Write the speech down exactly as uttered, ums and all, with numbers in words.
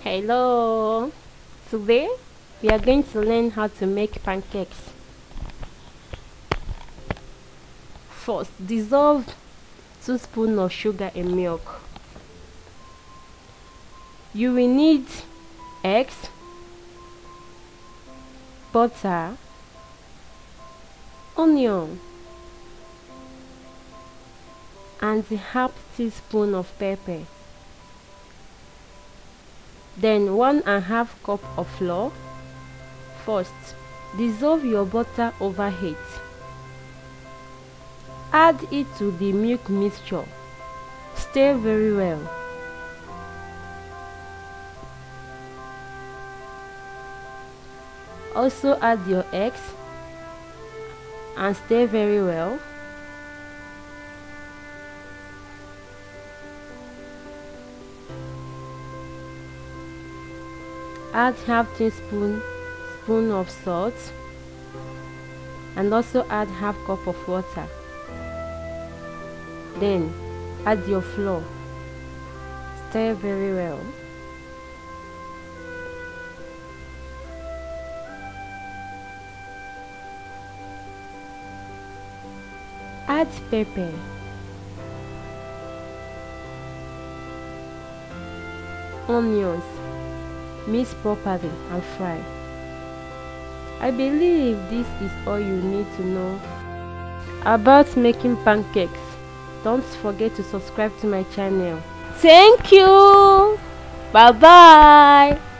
Hello, today we are going to learn how to make pancakes. First, dissolve two spoons of sugar in milk. You will need eggs, butter, onion, and half teaspoon of pepper. Then one and a half cup of flour. First, dissolve your butter over heat. Add it to the milk mixture. Stir very well. Also add your eggs and stir very well. Add half teaspoon spoon of salt and also add half cup of water. Then add your flour. Stir very well. Add pepper. Onions. Mix properly and fry. I believe this is all you need to know about making pancakes. Don't forget to subscribe to my channel. Thank you. Bye bye.